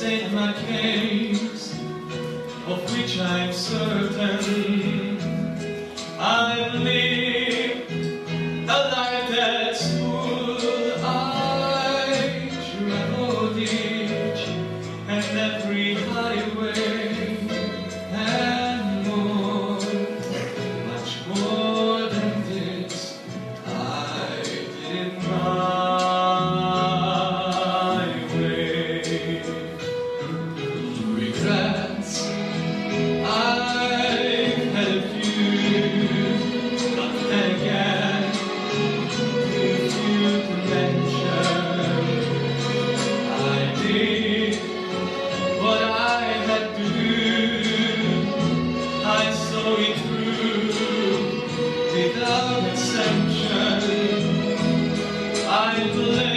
state my case, of which I'm certain. I've lived a life that's full. I traveled each and every highway and more, much more than this I did my way. Regrets, I've had a few, but then again, if you can mention, I did what I had to do. I saw it through without exception. I blame